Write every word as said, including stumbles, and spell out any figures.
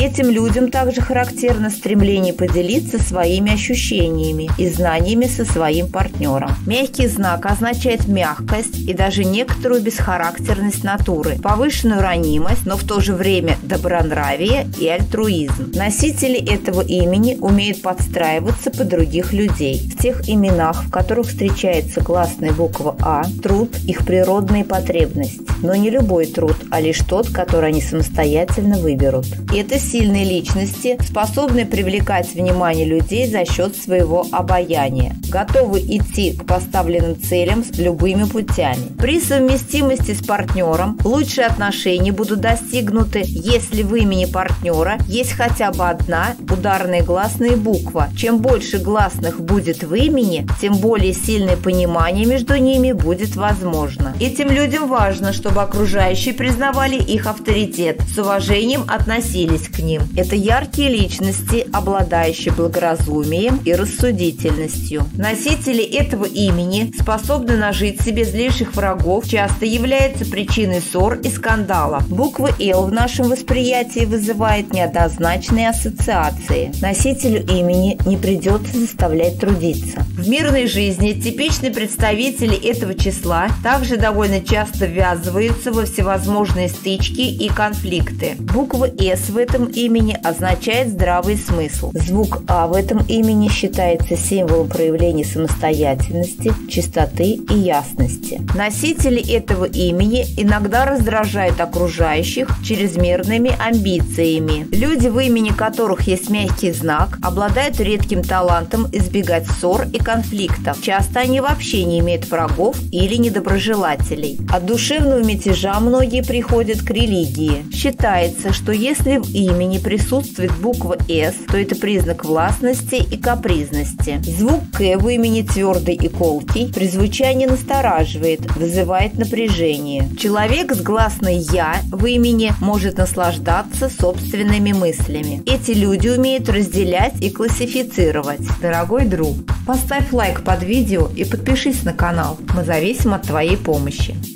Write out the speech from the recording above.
Этим людям также характерно стремление поделиться своими ощущениями и знаниями со своим партнером. Мягкий знак означает мягкость и даже некоторую бесхарактерность натуры, повышенную ранимость, но в то же время добронравие и альтруизм. Носители этого имени умеют подстраиваться под других людей. В тех именах, в которых встречается гласная буква «А», труд – их природная потребность. Но не любой труд, а лишь тот, который они самостоятельно выберут. Это сильные личности, способные привлекать внимание людей за счет своего обаяния, готовы идти к поставленным целям с любыми путями. При совместимости с партнером лучшие отношения будут достигнуты, если в имени партнера есть хотя бы одна ударная гласная буква. Чем больше гласных будет в имени, тем более сильное понимание между ними будет возможно. Этим людям важно, чтобы окружающие признавали их авторитет, с уважением относились к ним. Это яркие личности, обладающие благоразумием и рассудительностью. Носители этого имени способны нажить себе злейших врагов, часто являются причиной ссор и скандалов. Буква «Л» в нашем восприятии вызывает неоднозначные ассоциации. Носителю имени не придется заставлять трудиться. В мирной жизни типичные представители этого числа также довольно часто ввязываются во всевозможные стычки и конфликты. Буква «С» в этом имени означает здравый смысл. Звук «А» в этом имени считается символом проявления самостоятельности, чистоты и ясности. Носители этого имени иногда раздражают окружающих чрезмерными амбициями. Люди, в имени которых есть мягкий знак, обладают редким талантом избегать ссор и конфликтов. Часто они вообще не имеют врагов или недоброжелателей. От душевного мятежа многие приходят к религии. Считается, что если в имени присутствует буква «С», то это признак властности и капризности. Звук «К» в имени твердый и колкий, при звучании настораживает, вызывает напряжение. Человек с гласной «Я» в имени может наслаждаться собственными мыслями. Эти люди умеют разделять и классифицировать. Дорогой друг, поставь лайк под видео и подпишись на канал. Мы зависим от твоей помощи.